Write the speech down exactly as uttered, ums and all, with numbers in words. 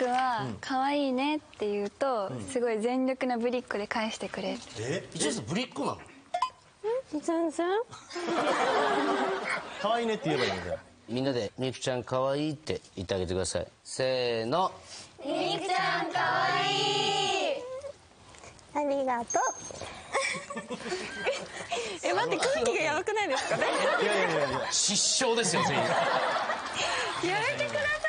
くは可愛いねって言うとすごい全力なぶりっ子で返してくれる。 え、一ノ瀬さんぶりっ子なの？ 全然。 可愛いねって言えばいいので。 みんなでみゆきちゃん可愛いって言ってあげてください。せーの。 みゆきちゃん可愛い。ありがとう。え、待って、空気がやばくないですか？ いやいやいやいや。 失笑ですよ全員。 やめてください。